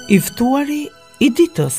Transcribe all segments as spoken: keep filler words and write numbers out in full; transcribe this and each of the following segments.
I ftuari i ditës.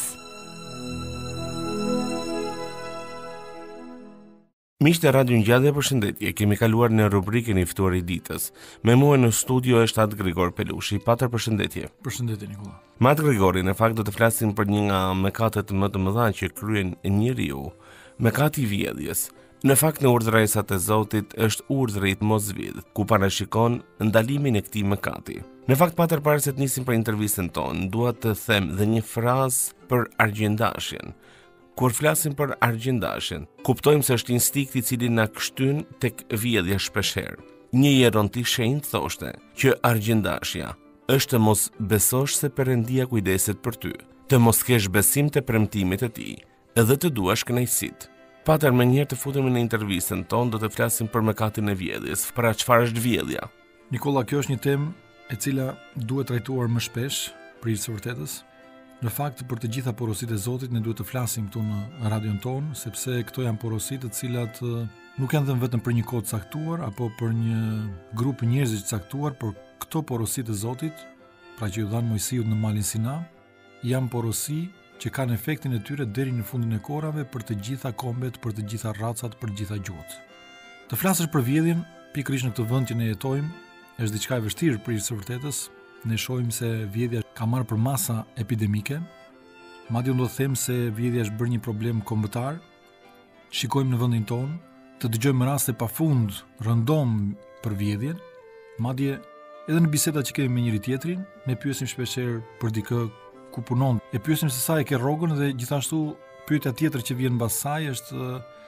Miqtë e Radio Ngjallje, përshëndetje. Kemi kaluar në rubrikën i ftuari i ditës. Me mua në studio është Atë Grigor Pelushi. Patër, përshëndetje. Përshëndetje Nikola. Me Atë Grigori, në fakt do të flasim për një nga mëkatet më të mëdha që kryen njeriu, mëkati i vjedhjes. Në fakt në urdhëresat e Zotit është urdhri i mos vjedh, ku parashikon ndalimin e këtij mëkati. Në fakt, Patër, para se të nisim për intervistën tonë, dua të them dhe një frazë për argjendashjen. Kur flasim për argjendashjen, kuptojmë se është instikti i cili na ktyn tek vjedhja shpeshherë. Një jeronti shenjtë thoshte që argjendashja është të mos besosh se Perëndia kujdeset për ty, të mos kesh besim te premtimet e tij, edhe të duash kënaqësitë. Patër, më njëherë të futemi në intervistën tonë, do të flasim për mëkatin e vjedhjes. Pra çfarë është vjedhja? Nikola, kjo është një temë e cila duhet trajtuar më shpesh, për së vërtetës. Në fakt, për të gjitha porositë e Zotit ne duhet të flasim këtu në radion tonë, sepse këto janë porositë të cilat nuk janë dhënë vetëm për një kohë të caktuar apo për një grup njerëzish të caktuar, por këto porositë e Zotit, pra që ju dhan Mojsiut në malin Sina, janë porosi që kanë efektin e tyre deri në fundin e kohërave për të gjitha kombet, për të gjitha racat, për të gjitha gjuhët. Të flasësh për vjedhjen, pikërisht në këtë vend që ne jetojmë, është diçka e vështirë për së vërtetës. Ne shohim se vjedhja ka marrë për masa epidemike. Madje unë do të them se vjedhja është bërë një problem kombëtar. Shikojmë në vendin tonë, të dëgjojmë raste pafund rëndom për vjedhjen. Madje edhe në bisedat që kemi me njëri tjetrin, ne pyesim shpeshherë për dikë ku punon. E pyesim se sa e ke rrogën dhe gjithashtu pyetja tjetër që vjen mbas saj është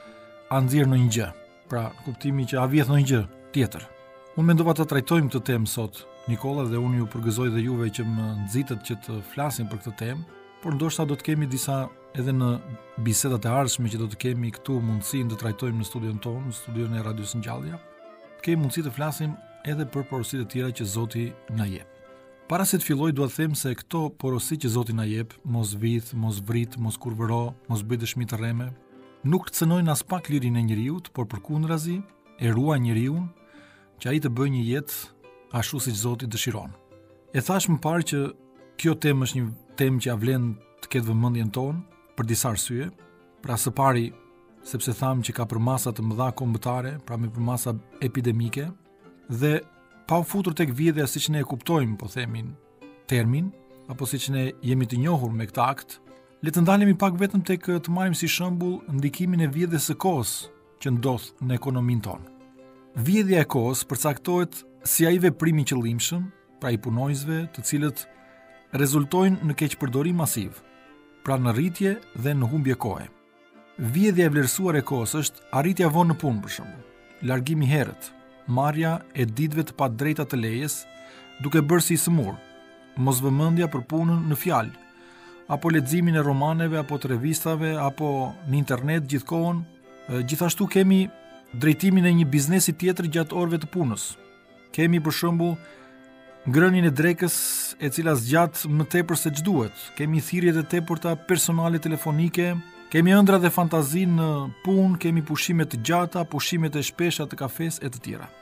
a nxjerr ndonjë gjë. Pra, kuptimi që a vjedh ndonjë gjë tjetër. Unë mendova të trajtojmë këtë temë sot, Nikola, dhe unë ju përgëzoj dhe juve që më nxitet që të flasim për këtë temë, por ndoshta do të kemi disa edhe në bisedat e ardhshme që do të kemi këtu mundësinë të trajtojmë në studion tonë, në studion e Radios Ngjallja, të kemi mundësi të flasim edhe për porositë e tjera që Zoti na jep. Para se të filloj, dua të them se këto porosi që Zoti na jep, mos vidh, mos vrit, mos kurvëro, mos bëj dëshmi të rreme, nuk cënojnë as pak lirinë e njeriut, por përkundrazi e ruajnë njeriun që ai të bëjë një jetë ashtu siç Zoti dëshiron. E thash më parë që kjo temë është një temë që ja vlen të ketë vëmendjen tonë për disa arsye. Pra, së pari, sepse tham që ka përmasa të mëdha kombëtare, pra me përmasa epidemike, dhe pa u futur tek vjedhja siç ne e kuptojmë, po themin, termin, apo siç ne jemi të njohur me këtë akt, le të ndalemi pak vetëm tek të marrim si shembull ndikimin e vjedhjes së kohës që ndodh në ekonominë tonë. Vjedhja e kohës përcaktohet si ai veprim i qëllimshëm, pra i punonjësve, të cilët rezultojnë në keqpërdorim masiv, pra në rritje dhe në humbje kohe. Vjedhja e vlerësuar e kohës është arritja vonë në punë, për shembull, largimi herët, marrja e ditëve të padrejta të lejes, duke bërë si sëmur, mos vëmendja për punën në fjalë, apo leximin e romaneve apo të revistave apo në internet gjithkohon. Gjithashtu kemi drejtimin e një biznesi tjetër gjatë orëve të punës. Kemi për shembull ngrënien e drekës e cila zgjat më tepër se ç'duhet. Kemi thirrjet e tepërta personale telefonike, kemi ëndra dhe fantazi në punë, kemi pushime të gjata, pushimet e shpesha të kafes e të tjera.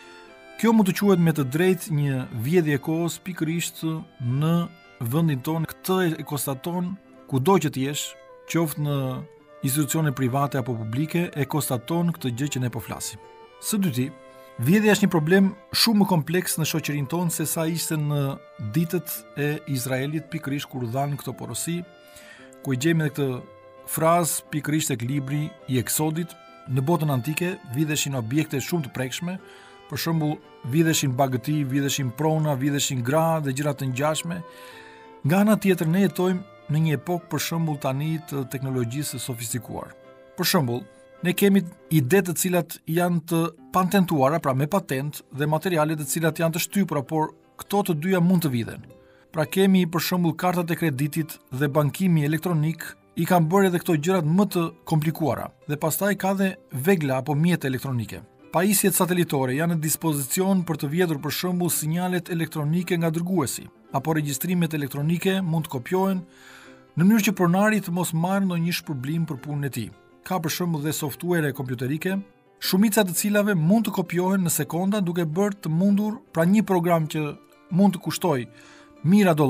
Kjo mund të quhet me të drejtë një vjedhje e kohës pikërisht në vendin tonë. Këtë e konstaton kudo që të jesh, qoftë në institucione private apo publike, e konstaton këtë gjë që ne po flasim. Së dyti, vjedhja është një problem shumë më kompleks në shoqërinë tonë se sa ishte në ditët e Izraelit, pikërisht kur u dhanë këto porosi, ku i gjejmë edhe këtë frazë pikërisht tek libri i Eksodit. Në botën antike vidheshin objekte shumë të prekshme, për shembull vidheshin bagëti, vidheshin prona, vidheshin gra dhe gjëra të ngjashme. Nga ana tjetër ne jetojmë në një epokë për shembull tani të teknologjisë së sofistikuar. Për shembull, ne kemi ide të cilat janë të patentuara, pra me patent, dhe materiale të cilat janë të shtypura, por këto të dyja mund të vidhen. Pra kemi për shembull kartat e kreditit dhe bankimi elektronik i kanë bërë edhe këto gjërat më të komplikuara. Dhe pastaj ka dhe vegla apo mjete elektronike. Pajisjet satelitore janë në dispozicion për të vjedhur për shembull sinjalet elektronike nga dërguesi, apo regjistrimet elektronike mund të kopjohen në mënyrë që pronari të mos marrë ndonjë shpërblim për punën e tij. Ka për shembull dhe softuere kompjuterike, shumica të cilave mund të kopjohen në sekonda duke bërë të mundur, pra një program që mund të kushtoj mijëra dollar,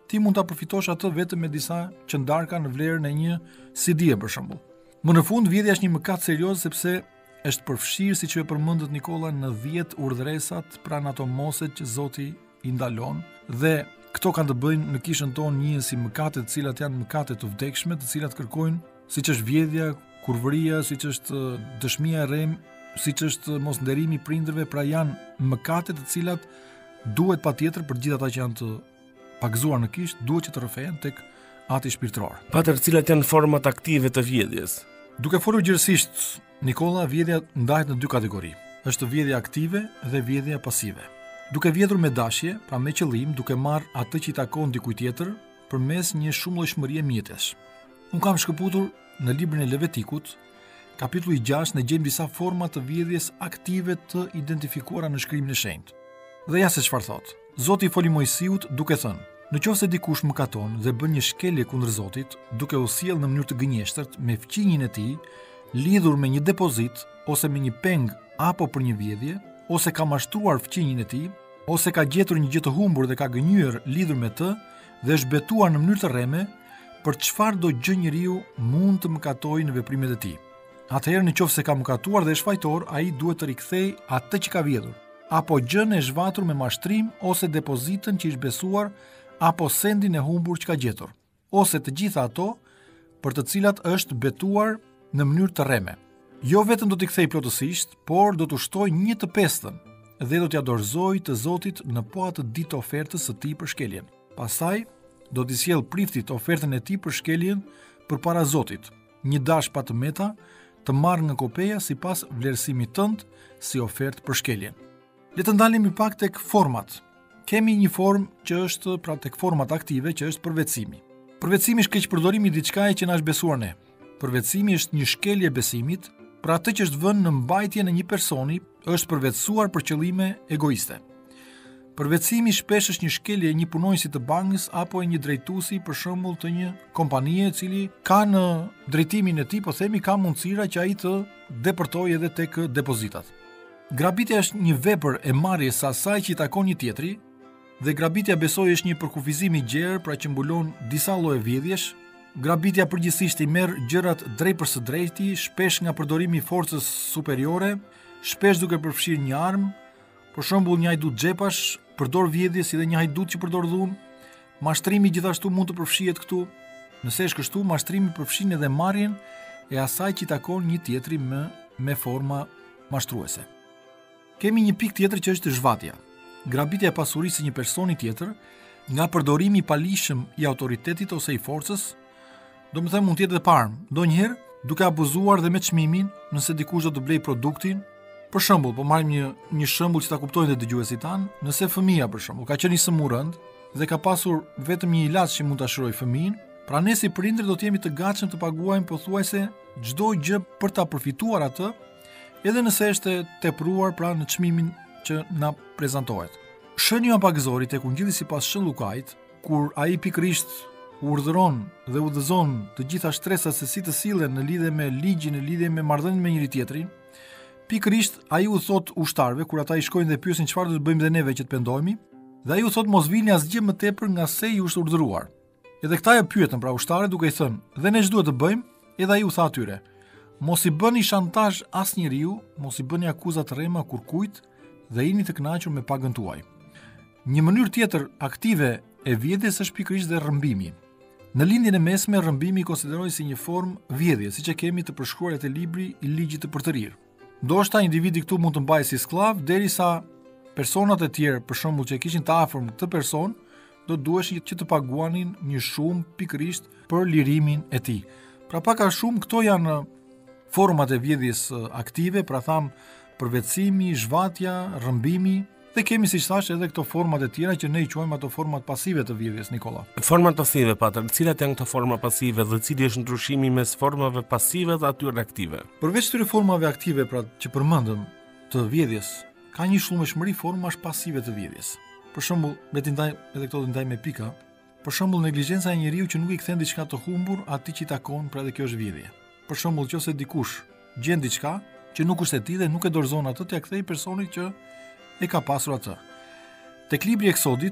ti mund ta përfitosh atë vetëm me disa qëndarka në vlerën e një C D-e për shembull. Më në fund, vjedhja është një mëkat serioz sepse është përfshirë, siç e përmendët Nikola, në dhjetë urdhëresat pranë ato moset që Zoti i ndalon, dhe këto kanë të bëjnë në kishën tonë njihen si mëkate të cilat janë mëkate të vdekshme, të cilat kërkojnë, siç është vjedhja, kurvëria, siç është dëshmia e rrem, siç është mosnderimi i prindërve, pra janë mëkate të cilat duhet patjetër për gjithë ata që janë të pagëzuar në kishë, duhet që të rrëfehen tek ati shpirtëror. Pater, cilat janë format aktive të vjedhjes? Duke folur gjithësisht, Nikola, vjedhja ndahet në dy kategori. Është vjedhja aktive dhe vjedhja pasive. Duke vjedhur me dashje, pra me qëllim, duke marrë atë që i takon dikujt tjetër përmes një shumëllojshmërie mjetesh. Unë kam shkëputur në librin e Levitikut, kapitulli gjashtë, ne gjejmë disa forma të vjedhjes aktive të identifikuara në Shkrimin e Shenjtë. Dhe ja se çfarë thotë. Zoti i foli Mojsiut duke thënë: "Nëse dikush mëkaton dhe bën një shkelje kundër Zotit, duke u sjellë në mënyrë të gënjeshtërt me fqinjin e tij, lidhur me një depozit ose me një peng apo për një vjedhje, ose ka mashtruar fqinjin e tij, ose ka gjetur një gjë të humbur dhe ka gënyer lidhur me të dhe është betuar në mënyrë të rreme, për çfarë do gjë njeriu mund të mëkatojë në veprimet e tij. Atëherë nëse ka mëkatuar dhe është fajtor, ai duhet të rikthejë atë që ka vjedhur, apo gjën e zhvatur me mashtrim, ose depozitën që është besuar, apo sendin e humbur që ka gjetur, ose të gjitha ato për të cilat është betuar në mënyrë të rreme. Jo vetëm do t'i kthej plotësisht, por do t'u shtoj një të pestën dhe do t'ia dorëzoj të Zotit në po atë ditë ofertës së tij për shkeljen. Pastaj do t'i sjell priftit ofertën e tij për shkeljen përpara Zotit, një dash pa të meta, të marrë nga kopeja sipas vlerësimit tënd si ofertë për shkeljen. Le të ndalemi pak tek format. Kemi një formë që është, pra tek format aktive, që është përvetësimi. Përvetësimi është keqpërdorimi i diçkaje që na është besuar ne. Përvetësimi është një shkelje besimit, pra atë që është vënë në mbajtje në një personi është përvetësuar për qëllime egoiste. Përvetësimi shpesh është një shkelje e një punonjësi të bankës apo e një drejtuesi, për shembull të një kompanie, i cili ka në drejtimin e tij, po themi, ka mundësira që ai të depërtojë edhe tek depozitat. Grabitja është një vepër e marrjes së asaj që i takon një tjetri, dhe grabitja besoj është një përkufizim i gjerë, pra që mbulon disa lloje vjedhjesh. Grabitja përgjithsisht i merr gjërat drejt për së drejti, shpesh nga përdorimi i forcës superiore, shpesh duke përfshirë një armë, për shembull një hajdut xhepash përdor vjedhje si dhe një hajdut që përdor dhunë. Mashtrimi gjithashtu mund të përfshihet këtu. Nëse është kështu, mashtrimi përfshin edhe marrjen e asaj që i takon një tjetri me, me forma mashtruese. Kemi një pikë tjetër që është zhvatja. Grabitja e pasurisë së një personi tjetër nga përdorimi i palishëm i autoritetit ose i forcës, do më them mund tjetë dhe parmë, do njëherë duke abuzuar dhe me çmimin, nëse dikush do të blej produktin. Për shembull, po marrim një një shembull që ta kuptojnë dhe dëgjuesit tanë, nëse fëmia për shembull ka qenë i smur rënd dhe ka pasur vetëm një ilaç që mund ta shërojë fëmin, pra ne si prindër do të jemi të gatshëm të paguajmë pothuajse çdo gjë për ta përfituar atë, edhe nëse është e tepruar pra në çmimin që na prezantohet. Shënjë apagëzori tek Ungjilli sipas Shën Lukait, kur ai pikërisht urdhëron dhe udhëzon të gjitha shtresat se si të sillen në lidhje me ligjin, në lidhje me marrëdhënien me njëri tjetrin, pikërisht ai u thot ushtarëve kur ata i shkojnë dhe pyesin çfarë do të bëjmë dhe neve që të pendohemi, dhe ai u thot mos vini asgjë më tepër nga se ju është urdhëruar. Edhe këta e pyetën pra ushtarët duke i thënë: "Dhe ne ç'duhet të bëjmë?" Edhe ai u tha atyre: "Mos i bëni shantazh asnjëriu, mos i bëni akuza të rrema kurkujt dhe jini të kënaqur me pagën tuaj." Një mënyrë tjetër aktive e vjedhjes është pikërisht dhe rrëmbimi. Në lindjen e mesme, rrëmbimi konsiderohet si një formë vjedhje, siç e kemi të përshkruar te libri i ligjit të përtërir. Ndoshta individi këtu mund të mbajë si sklav, derisa personat e tjerë, për shembull që e kishin të afërm këtë person, do duheshin që të paguanin një shumë pikërisht për lirimin e tij. Pra pak a shumë këto janë format e vjedhjes aktive, pra tham përvetësimi, zhvatja, rrëmbimi. Dhe kemi, siç thash, edhe këto format e tjera që ne i quajmë ato format pasive të vjedhjes, Nikola. Format pasive, Pater, cilat janë këto forma pasive dhe cili është ndryshimi mes formave pasive dhe atyre aktive? Përveç këtyre formave aktive, pra që përmendëm, të vjedhjes, ka një shumëshmëri formash pasive të vjedhjes. Për shembull, le të ndaj edhe këto të ndaj me pika. Për shembull, neglizhenca e njeriu që nuk i kthen diçka të humbur atij që i takon, pra edhe kjo është vjedhje. Për shembull, nëse dikush gjen diçka që nuk është e tij dhe nuk e dorëzon atë, t'ia kthej personit që e ka pasur atë. Tek libri i Eksodit,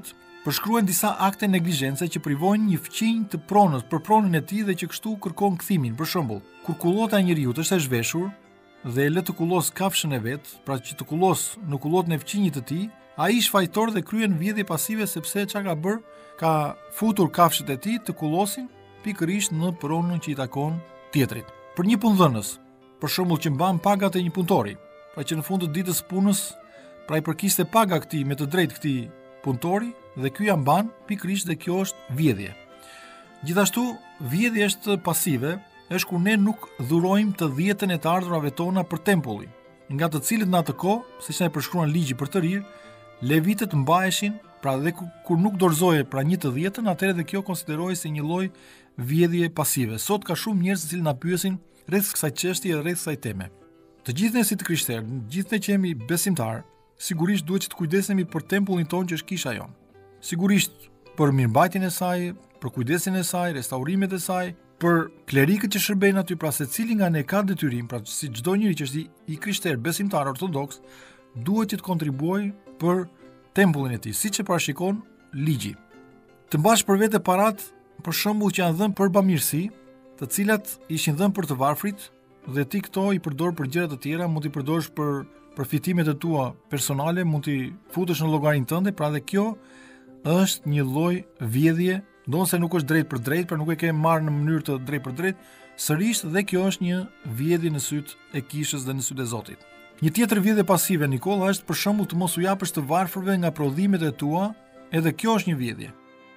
përshkruajnë disa akte neglizhence që privojnë një fqinj të pronës për pronën e tij dhe që kështu kërkon kthimin. Për shembull, kur kullota e njeriu është e zhveshur dhe e lë të kullos kafshën e vet, pra që të kullos në kullotën e fqinjit të tij, ai shfajtor dhe kryen vjedhje pasive sepse çka ka bër, ka futur kafshët e tij të kullosin pikërisht në pronën që i takon tjetrit. Për një punëdhënës, për shembull që mban pagat e një punëtori, pra që në fund të ditës punës, pra i përkiste paga këtij me të drejtë këtij punëtori dhe ky ja mban pikërisht dhe kjo është vjedhje. Gjithashtu, vjedhja është pasive, është kur ne nuk dhurojmë të dhjetën e të ardhurave tona për tempullin, nga të cilët në atë kohë, siç na e përshkruan ligji për të rirë, levitët mbaheshin, pra dhe kur nuk dorëzohej pra një të dhjetën, atëherë dhe kjo konsiderohej si një lloj vjedhje pasive. Sot ka shumë njerëz që na pyesin rreth kësaj çështje dhe rreth kësaj teme. Të gjithë ne si të krishterë, gjithë ne që jemi besimtar, sigurisht duhet që të kujdesemi për tempullin tonë që është kisha jon. Sigurisht për mirëmbajtjen e saj, për kujdesin e saj, restaurimet e saj, për klerikët që shërbejnë aty, pra secili nga ne ka detyrim, pra si çdo njeri që është i, i krishterë besimtar ortodoks, duhet që të kontribuojë për tempullin e tij, siç e parashikon ligji. Të mbash për vete parat, për shembull që janë dhënë për bamirësi, të cilat ishin dhënë për të varfrit, dhe ti këto i përdor për gjëra të tjera, mund t'i përdorësh për përfitimet e tua personale, mund t'i futesh në llogarinë tënde, pra dhe kjo është një lloj vjedhje, ndonse nuk është drejt për drejt, pra nuk e ke marrë në mënyrë të drejt për drejt, sërish dhe kjo është një vjedhje në syt e kishës dhe në syt e Zotit. Një tjetër vjedhje pasive, Nikola, është për shembull të mos u japësh të varfërve nga prodhimet e tua, edhe kjo është një vjedhje.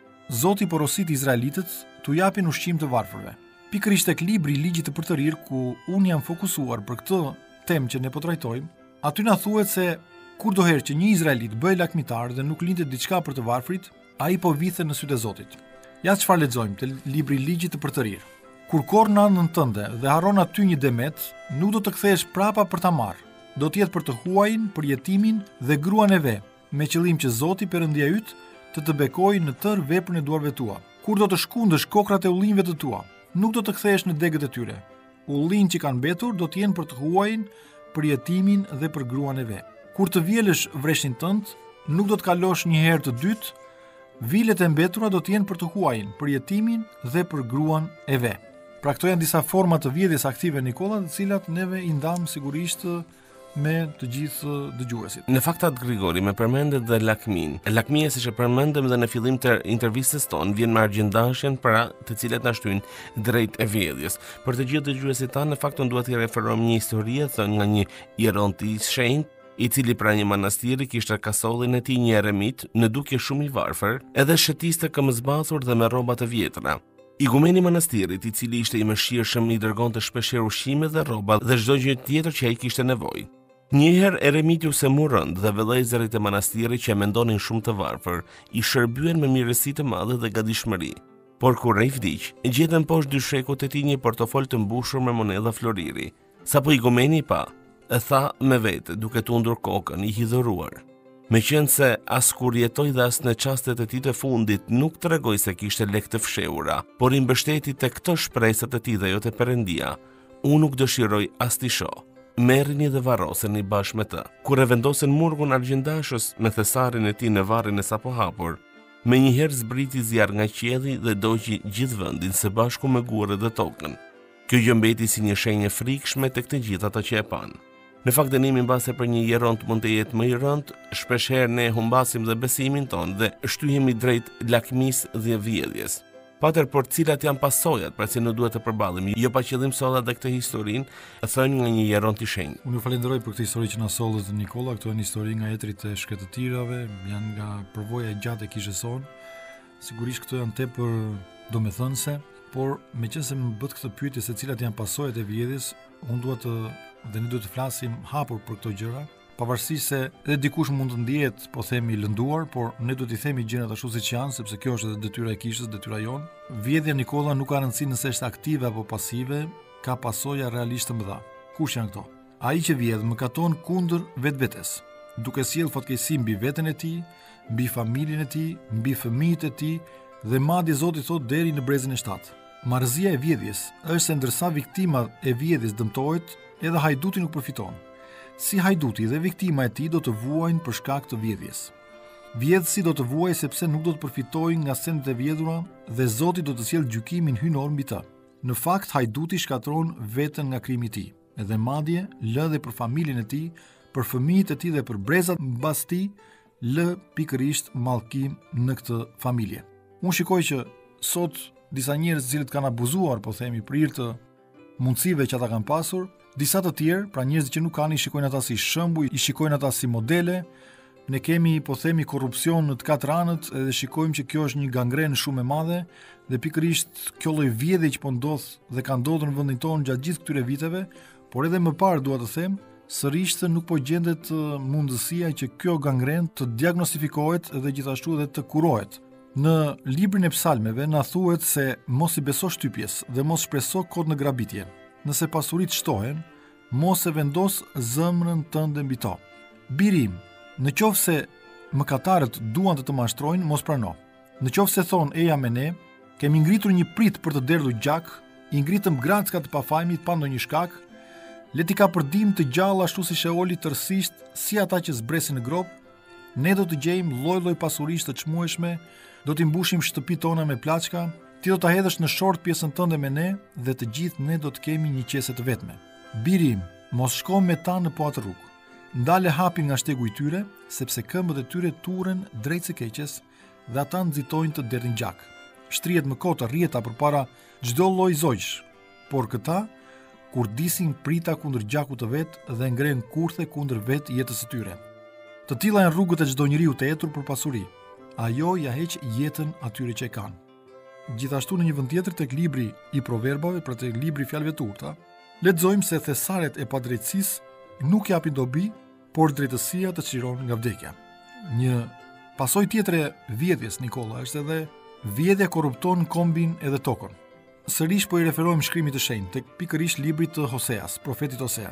Zoti porosit izraelitët t'u japin ushqim të varfërve. Pikërisht tek libri i ligjit të përtërir, ku unë jam fokusuar për këtë temë që ne po trajtojmë, aty na thuhet se kur do herë që një izraelit bëhej lakmitar dhe nuk lindte diçka për të varfrit, ai po vithe në sytë e Zotit. Ja çfarë lexojmë te libri i ligjit të përtërir. Kur korr në anën tënde dhe harron aty një demet, nuk do të kthehesh prapa për ta marrë. Do të jetë për të huajin, për jetimin dhe gruan e vet, me qëllim që Zoti Perëndia yt të të bekojë në tërë veprën e duarve tua. Kur do të shkundësh kokrat e ullinjve të tua, nuk do të kthehesh në degët e tyre. Ullinjt që kanë mbetur do të jenë për të huajin, për jetimin dhe për gruan e vet. Kur të vjelësh vreshin tënd, nuk do të kalosh një herë të dytë. Vilet e mbetura do të jenë për të huajin, për jetimin dhe për gruan e vet. Pra këto janë disa forma të vjedhjes aktive, Nikola, të cilat neve i ndam sigurisht me të gjithë dëgjuesit. Në fakt atë Grigori me përmendet dhe lakmin. Lakmia, siç e përmendëm dhe në fillim të intervistës tonë, vjen me argjendashjen para të cilat na shtyn drejt e vjedhjes. Për të gjithë dëgjuesit tanë, në fakt unë dua t'i referoj një histori thënë nga një hieront i shenjtë, i cili pra një manastiri kishte kasollin e tij një eremit në dukje shumë i varfër, edhe shëtiste këmbëzbathur dhe me rroba të vjetra. Igumeni i manastirit, i cili ishte i mëshirshëm, i dërgonte shpeshherë ushqime dhe rroba dhe çdo gjë tjetër që ai kishte nevojë. Njëherë eremiti u semu rënd dhe vëllezërit e manastirit që e mendonin shumë të varfër, i shërbyen me mirësi të madhe dhe gatishmëri. Por kur ai vdiq, gjetën poshtë dy shekut e tij një portofol të mbushur me monedha floriri. Sapo igumeni i pa, e tha me vete, duke tundur kokën, i hidhuruar. Me qenë se as kur jetoj dhe as në çastet e tij të fundit nuk tregoi se kishte lekë të fshehura, por i mbështeti tek këto shpresat e tij dhe jo te Perëndia. Unë nuk dëshiroj as t'i shoh. Merrini dhe varroseni bashkë me të. Kur e vendosen murgun argjendashës me thesarin e tij në varrin e sapo hapur, menjëherë zbriti zjarr nga qielli dhe doqi gjithë vendin së bashku me gurët dhe tokën. Kjo gjë mbeti si një shenjë frikshme tek të gjithë ata që e panë. Në fakt dënimi mbase për një hieront mund të jetë më i rënd, shpeshherë ne humbasim dhe besimin ton dhe shtyhemi drejt lakmisë dhe vjedhjes. Pater, por cilat janë pasojat, pra që ne duhet të përballemi, jo pa qëllim solla dhe këtë historinë, thënë nga një hieront i shenjtë. Unë ju falenderoj për këtë histori që na sollët Nikola, këto janë histori nga etrit e shkretëtirave, janë nga përvoja e gjatë e kishës sonë. Sigurisht këto janë tepër domethënëse, por meqense më bët këtë pyetje se cilat janë pasojat e vjedhjes, unë dua të dhe ne duhet të flasim hapur për këto gjëra, pavarësisht se edhe dikush mund të ndihet, po themi, lënduar, por ne duhet i themi gjërat ashtu siç janë, sepse kjo është edhe detyra e kishës, detyra jon. Vjedhja, Nikola, nuk ka rëndësi nëse është aktive apo pasive, ka pasoja realisht të mëdha. Kush janë këto? Ai që vjedh mëkaton kundër vetvetes, duke sjellë fatkeqësi mbi veten e tij, mbi familjen e tij, mbi fëmijët e tij dhe madje Zoti thot deri në brezin e shtatë. Marrëzia e vjedhjes është se ndërsa viktima e vjedhjes dëmtohet, edhe hajduti nuk përfiton. Si hajduti dhe viktima e tij do të vuajnë për shkak të vjedhjes. Vjedhësi do të vuajë sepse nuk do të përfitojë nga sendet e vjedhura dhe Zoti do të sjellë gjykimin hynor mbi të. Në fakt, hajduti shkatron veten nga krimi i tij, edhe madje lë dhe për familjen e tij, për fëmijët e tij dhe për brezat mbas tij, lë pikërisht mallkim në këtë familje. Unë shikoj që sot disa njerëz të cilët kanë abuzuar, po themi, për hir të mundësive që ata kanë pasur, disa të tjerë, pra njerëz që nuk kanë, i shikojnë ata si shembuj, i shikojnë ata si modele. Ne kemi, po themi, korrupsion në të katër anët edhe shikojmë që kjo është një gangren shumë e madhe dhe pikërisht kjo lloj vjedhje që po ndodh dhe ka ndodhur në vendin tonë gjatë gjithë këtyre viteve, por edhe më parë dua të them, sërish se nuk po gjendet mundësia që kjo gangren të diagnostifikohet dhe gjithashtu edhe të kurohet. Në librin e psalmeve na thuhet se mos i beso shtypjes dhe mos shpreso kot në grabitje. Nëse pasuritë shtohen, mos e vendos zemrën tënde mbi to. Birim, në qoftë se mëkatarët duan të të mashtrojnë, mos prano. Në qoftë se thonë eja me ne, kemi ngritur një prit për të derdhur gjak, i ngritëm gracka të pafajmit pa ndonjë shkak, le t'i ka përdim të gjallë ashtu si Sheoli tërësisht, si ata që zbresin në grop, ne do të gjejmë lloj-lloj pasurish të çmueshme, do t'i mbushim shtëpitë tona me plaçka, ti do ta hedhësh në short pjesën tënde me ne dhe të gjithë ne do të kemi një qese të vetme. Birim, mos shko me ta në po atë rrugë. Ndale hapin nga shtegu i tyre, sepse këmbët e tyre turen drejt së keqes dhe ata nxitojnë të derdhin gjak. Shtrihet më kota rrieta përpara çdo lloj zogj, por këta kur disin prita kundër gjakut të vet dhe ngren kurthe kundër vet jetës së tyre. Të tilla janë rrugët e çdo njeriu të etur për pasuri. Ajo ja heq jetën atyre që e kanë. Gjithashtu në një vend tjetër tek libri i Proverbave, pra tek libri i fjalëve të urta, lexojmë se thesaret e padrejtësisë nuk japin dobi, por drejtësia të çliron nga vdekja. Një pasojë tjetër e vjedhjes, Nikola, është edhe vjedhja korrupton kombin edhe tokën. Sërish po i referohem shkrimit të shenjtë tek pikërisht libri të Hoseas, profetit Hosea.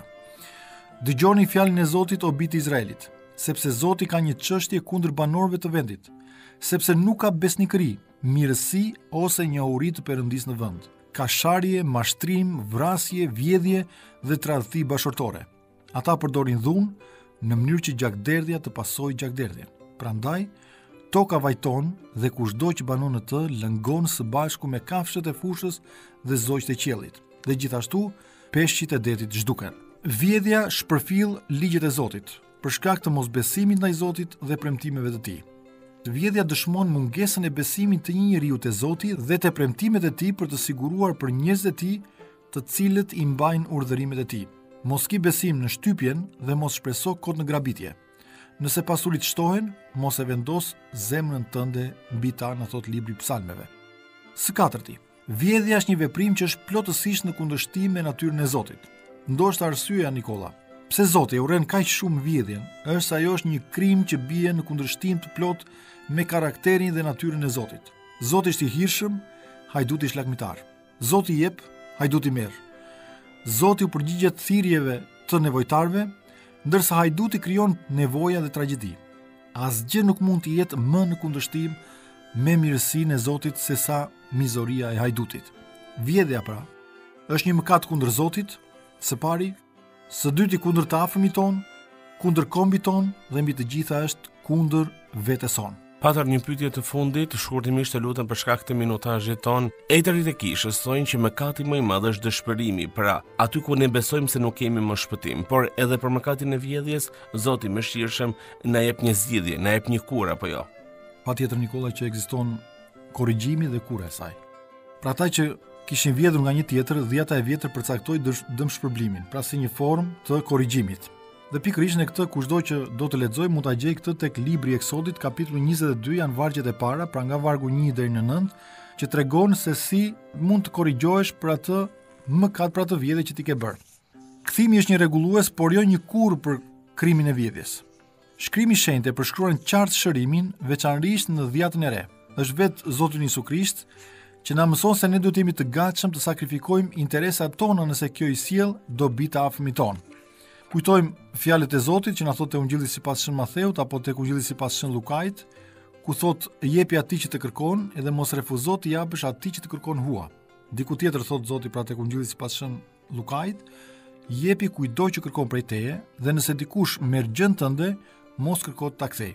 Dëgjoni fjalën e Zotit o bijtë e Izraelit, sepse Zoti ka një çështje kundër banorëve të vendit, sepse nuk ka besnikëri, mirësi ose njohuri të Perëndis në vend. Ka sharje, mashtrim, vrasje, vjedhje dhe tradhti bashkëtorë. Ata përdorin dhunë në mënyrë që gjakderdhja të pasojë gjakderdhjen. Prandaj, toka vajton dhe kushdo që banon në të lëngon së bashku me kafshët e fushës dhe zogjtë e qiellit. Dhe gjithashtu, peshqit e detit zhduken. Vjedhja shpërfill ligjet e Zotit, për shkak të mosbesimit ndaj Zotit dhe premtimeve të Tij. Vjedhja dëshmon mungesën e besimit të një njeriu te Zoti dhe te premtimet e Tij për të siguruar për njerëzit e Tij, të cilët i mbajnë urdhërimet e Tij. Mos ki besim në shtypjen dhe mos shpreso kot në grabitje. Nëse pasuritë shtohen, mos e vendos zemrën tënde mbi ta, na thot libri i Psalmeve. Së katërti, vjedhja është një veprim që është plotësisht në kundërshtim me natyrën e Zotit. Ndoshta arsyeja, Nikola, pse Zoti e urren kaq shumë vjedhjen, është se ajo është një krim që bie në kundërshtim të plot me karakterin dhe natyrën e Zotit. Zoti është i hirshëm, hajduti është lagmitar. Zoti jep, hajduti merr. Zoti u përgjigjet thirrjeve të nevojtarëve, ndërsa hajduti krijon nevoja dhe tragjedi. Asgjë nuk mund të jetë më në kundërshtim me mirësinë e Zotit se sa mizoria e hajdutit. Vjedhja pra është një mëkat kundër Zotit, së pari, së dyti kundër të afërmit ton, kundër kombit ton dhe mbi të gjitha është kundër vetes son. Patër një pyetje të fundit, shkurtimisht e lutem për shkak të minutazhit ton. Ejtërit e kishës thonë që mëkati më i madh është dëshpërimi, pra aty ku ne besojmë se nuk kemi më shpëtim, por edhe për mëkatin e vjedhjes, Zoti mëshirshëm na jep një zgjidhje, na jep një kurë apo jo. Patjetër, Nikola, që ekziston korrigjimi dhe kura e saj. Pra ata që kishin vjedhur nga një tjetër, dhjata e vjetër përcaktoi dëmshpërblimin, pra si një formë të korrigjimit. Dhe pikërisht në këtë kushdo që do të lexoj mund ta gjej këtë tek libri i Eksodit, kapitulli njëzet e dy, janë vargjet e para, pra nga vargu një deri në nëntë, që tregon se si mund të korrigjohesh për atë mëkat, për atë vjedhje që ti ke bërë. Kthimi është një rregullues, por jo një kurrë për krimin e vjedhjes. Shkrimi i shenjtë e përshkruan qartë shërimin, veçanërisht në dhjatën e re. Është vetë Zoti Jezu Krisht që na mëson se ne duhet të jemi të gatshëm të sakrifikojmë interesat tona nëse kjo i sjell dobi të afërmit ton. Kujtojmë fjalët e Zotit që na thotë te Ungjilli sipas Shën Matheut apo tek Ungjilli sipas Shën Lukait, ku thotë jepi atij që të kërkon edhe mos refuzo të japësh atij që të kërkon hua. Diku tjetër thotë Zoti pra tek Ungjilli sipas Shën Lukait, jepi kujdo që kërkon prej teje dhe nëse dikush merr gjën tënde, mos kërko ta kthej.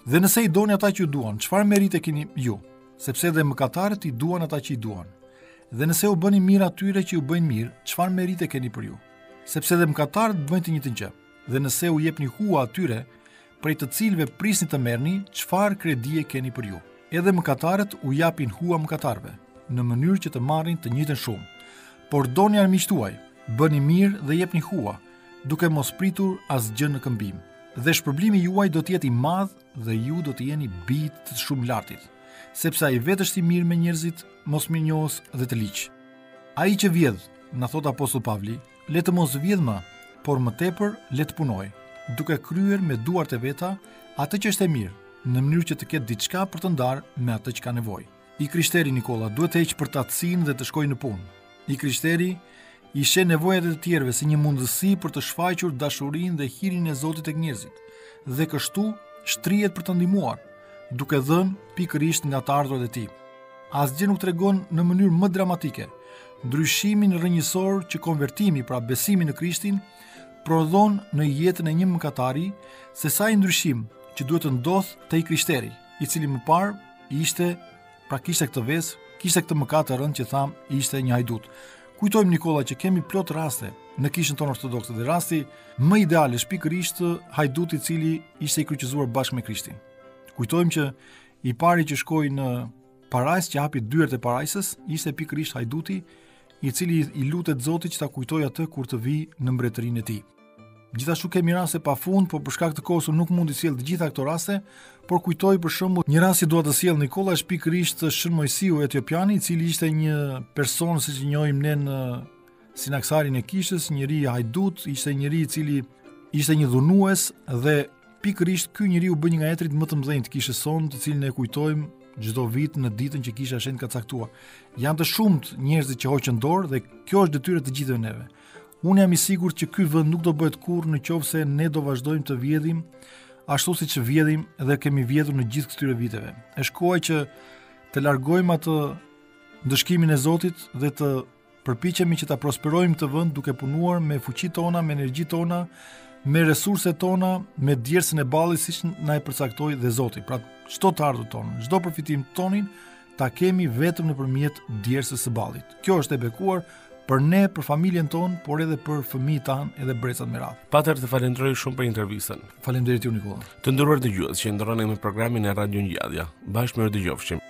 Dhe nëse i doni ata që ju duan, çfarë merite keni ju? Sepse dhe mëkatarët i duan ata që i duan. Dhe nëse u bëni mirë atyre që ju bëjnë mirë, çfarë merite keni për ju? Sepse dhe mëkatarët bëjnë të njëjtën gjë. Dhe nëse u jepni hua atyre, prej të cilëve prisni të merrni, çfarë kredie keni për ju? Edhe mëkatarët u japin hua mëkatarëve, në mënyrë që të marrin të njëjtën shumë. Por doni armiqtë tuaj, bëni mirë dhe jepni hua, duke mos pritur asgjë në këmbim. Dhe shpërblimi juaj do të jetë i madh dhe ju do të jeni bijtë të shumë lartit, sepse ai vetë është i mirë me njerëzit, mos mirënjohës dhe të liq. Ai që vjedh, na thot apostull Pavli, le të mos vjedh më, por më tepër le të punojë, duke kryer me duart e veta atë që është e mirë, në mënyrë që të ketë diçka për të ndarë me atë që ka nevojë. I krishteri Nikola duhet të heqë përtatësinë dhe të shkojë në punë. I krishteri i sheh nevojat e të tjerëve si një mundësi për të shfaqur dashurinë dhe hirin e Zotit tek njerëzit, dhe kështu shtrihet për të ndihmuar, duke dhënë pikërisht nga të ardhurat e tij. Asgjë nuk tregon në mënyrë më dramatike ndryshimin rrënjësor që konvertimi, pra besimi në Krishtin, prodhon në jetën e një mëkatari, se sa i ndryshim që duhet të ndodh te i krishteri, i cili më parë ishte, pra kishte këtë vezë, kishte këtë mëkat të rënd që tham, ishte një hajdut. Kujtojmë Nikola që kemi plot raste në kishën tonë ortodokse dhe rasti më ideal është pikërisht hajduti i cili ishte i kryqëzuar bashkë me Krishtin. Kujtojmë që i pari që shkoi në parajs, që hapi dyert e parajsës, ishte pikërisht hajduti i cili i lutet Zotit që ta kujtojë atë kur të vi në mbretërinë e tij. Gjithashtu kemi raste pafund, por për shkak të kohës nuk mund të sjell të gjitha këto raste, por kujtoj për shembull një rast që dua të sjell Nikola është pikërisht Shërmojsiu etiopiani, i cili ishte një person siç e njohim ne në sinaksarin e kishës, njëri hajdut, ishte njëri i cili ishte një dhunues dhe pikërisht ky njeriu bë një nga etrit më të mëdhenj të kishës sonë, të cilin e kujtojmë çdo vit në ditën që kisha shenjtë ka caktuar. Janë të shumt njerëzit që hoqën dorë dhe kjo është detyrë të gjithëve neve. Unë jam i sigurt që ky vend nuk do bëhet kurrë nëse ne do vazhdojmë të vjedhim ashtu siç vjedhim dhe kemi vjedhur në gjithë këtyre viteve. Është koha që të largojmë atë ndëshkimin e Zotit dhe të përpiqemi që ta prosperojmë këtë vend duke punuar me fuqitë tona, me energjitë tona, me resurset tona, me djersën e ballit siç na e përcaktoi dhe Zoti. Pra çdo të ardhur tonë, çdo përfitim tonin ta kemi vetëm nëpërmjet djersës së ballit. Kjo është e bekuar për ne, për familjen tonë, por edhe për fëmijët tanë, edhe brecat me radhë. Pater, të falenderoj shumë për intervistën. Faleminderit ju Nikola. Të nderuar dëgjues që ndroni me programin e Radio Ngjallja. Bashkë mirë dëgjofshim.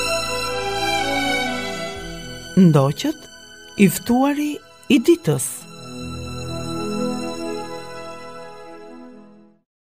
Ndoqët i ftuari i ditës.